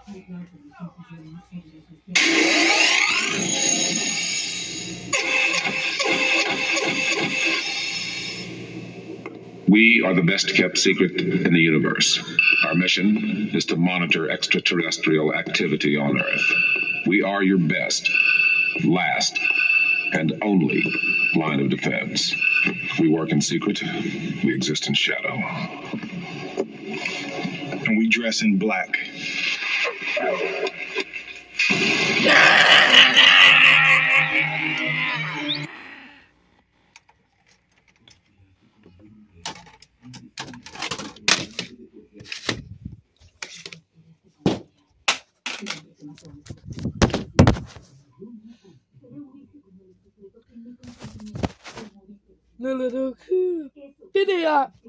We are the best kept secret in the universe. Our mission is to monitor extraterrestrial activity on Earth. We are your best, last, and only line of defense. We work in secret. We exist in shadow. And we dress in black. No, no, no. Did he?